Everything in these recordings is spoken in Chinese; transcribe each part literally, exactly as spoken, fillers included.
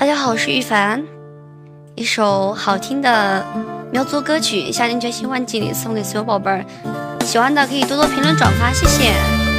大家好，我是玉凡。一首好听的苗族歌曲《夏天决心万锦鲤》送给所有宝贝儿，喜欢的可以多多评论转发，谢谢。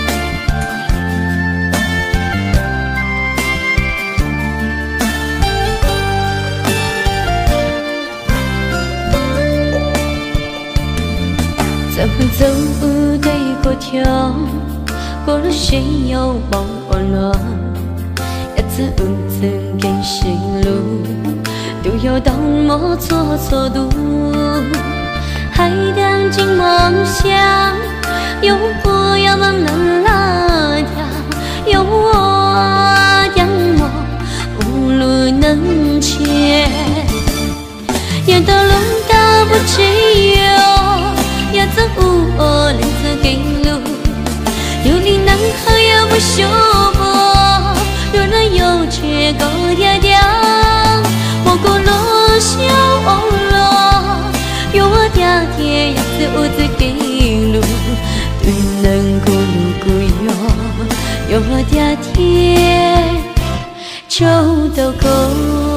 怎么走对过条，过了谁又忘了？一次五次给谁路，都要当我错错度。还当进梦想，有我要慢慢拉掉，有我让我无路能前，也到路到不只有，也曾无我两次给路，有你能和也不修过，有人有却够嗲嗲，我过路小落，有我嗲嗲也是无字给路，对能过路过哟，有我嗲嗲就都够。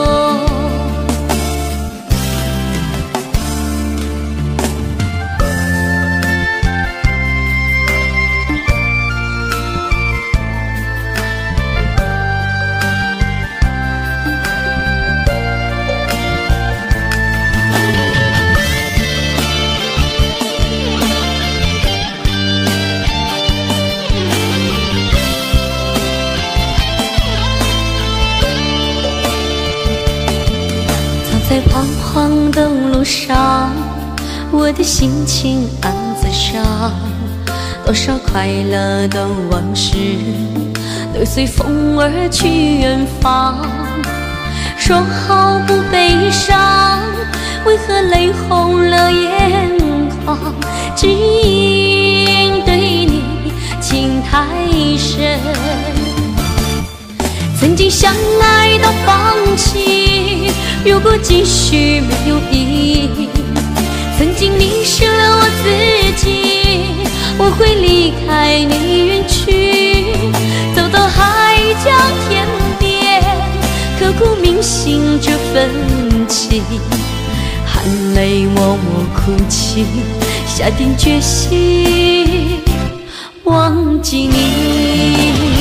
在彷徨的路上，我的心情暗自伤，多少快乐的往事都随风而去远方。说好不悲伤，为何泪红了眼眶？只因对你情太深，曾经相爱到放弃，如果继续没有意义，曾经迷失了我自己，我会离开你远去，走到海角天边，刻骨铭心这份情，含泪默默哭泣，下定决心忘记你。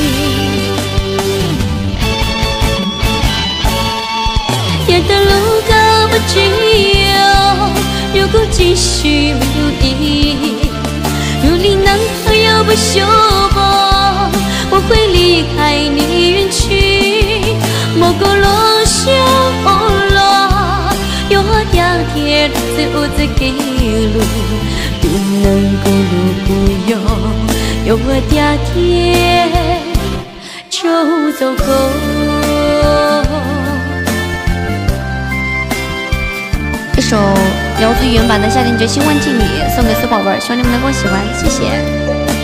也的路高不只有，如果继续没有意义，如你能和又不修过，我会离开你远去，莫过路修罗，有我嗲嗲的无字给路，不能过路不有，有我嗲嗲就走够。 一首苗族原版的《夏天决心万锦鲤》送给所有宝贝儿，希望你们能够喜欢，谢谢。